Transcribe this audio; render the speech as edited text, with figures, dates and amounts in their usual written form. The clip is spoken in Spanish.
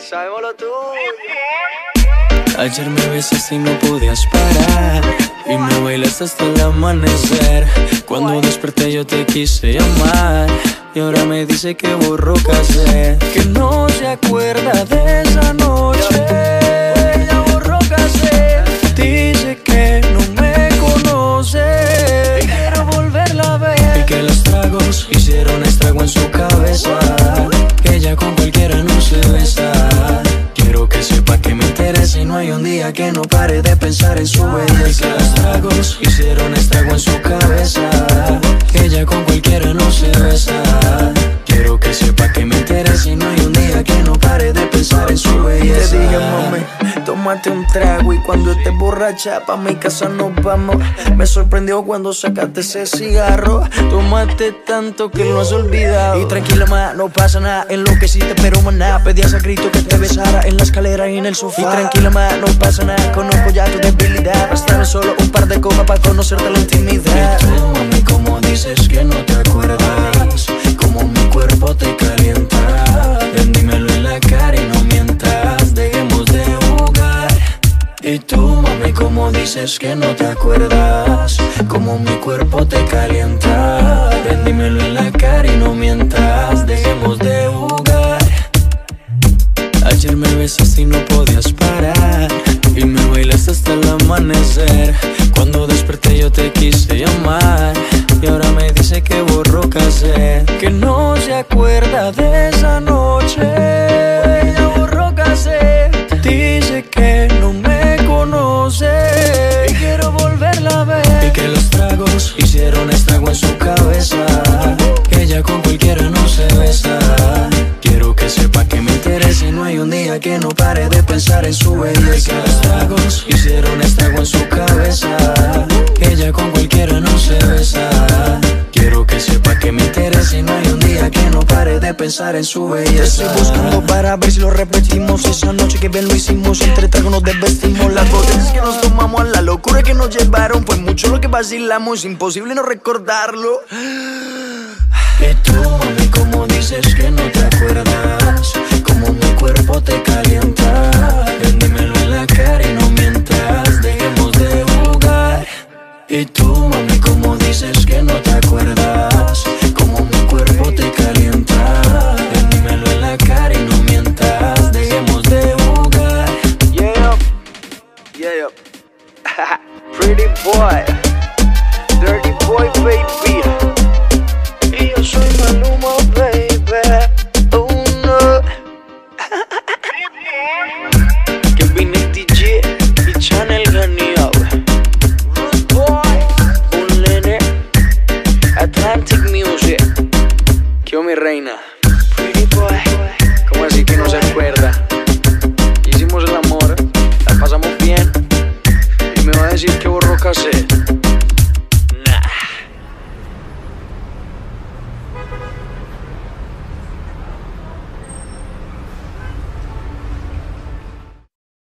sabemos lo tuyo. Ayer me besaste y no podías parar, y me bailaste hasta el amanecer. Cuando desperté yo te quise llamar, y ahora me dice que borró cassette, que no se acuerda de esa noche. Ya borró cassette. Dice que no me conoce, y quiero volverla a ver, y que los tragos hicieron estrago en su cabeza, que ella con cualquiera no se besa. Quiero que sepa que me interesa y no hay un día que no pare de pensar en su belleza. Que los tragos hicieron estrago en su cabeza, que ella con cualquiera no se besa. Quiero que sepa que me interesa y no hay un día que no pare de pensar en su belleza. Te dije, mami, tómate un trago y cuando estés borracha pa' mi casa nos vamos. Me sorprendió cuando sacaste ese cigarro. Tomaste tanto que lo has olvidado. Y tranquila, ma, no pasa nada. Enloqueciste pero maná, pedías a grito que te besara en la escalera y en el sofá. Y tranquila, ma, no pasa nada. Conozco ya tu debilidad. Bastaron solo un par de copas para conocerte la intimidad. Y tú, mami, como dices que no te acuerdas, como mi cuerpo te calienta. Ven, dímelo en la cara y no mientas, dejemos de jugar. Y tú, mami, como dices que no te acuerdas, como mi cuerpo te calienta. Ven, dímelo en la cara y no mientas, dejemos de jugar. Ayer me besaste y no podías parar, y me bailaste hasta el amanecer. Cuando desperté yo te quise llamar, y ahora me dice que borró cassette, que no se acuerda de esa noche. Ella borró cassette. Dice que no me conoce, y quiero volverla a ver, y que los tragos hicieron estrago en su cabeza, que ella con cualquiera no se besa. Quiero que sepa que me interesa y no hay un día que no pare de pensar en su belleza. Que los tragos hicieron estrago en su cabeza, que ella con cualquiera no se besa. Quiero que sepa que me interesa y no hay un día que no pare de pensar en su belleza. Te estoy buscando para ver si lo repetimos. Esa noche que bien lo hicimos, entre tragos nos desvestimos. Las botellas que nos tomamos, la locura que nos llevaron, fue mucho lo que vacilamos, imposible no recordarlo. Y tú, mami, como dices que no te acuerdas, como mi cuerpo te calienta. Ven, dímelo en la cara y no mientas, dejemos de jugar. Y tú, mami, como dices que no te acuerdas, como mi cuerpo te calienta. Ven, dímelo en la cara y no mientas, dejemos de jugar. Yeah, yeah. Pretty boy, dirty boy, baby. Y yo soy Maluma, baby. Oh no. Que vine DJ y Channel Ganio. Rude boy, un nene. Atlantic Music. Yo mi reina. Pretty boy. ¿Cómo así que no se acuerda? Hicimos el amor, la pasamos bien, y me va a decir que borró cassette.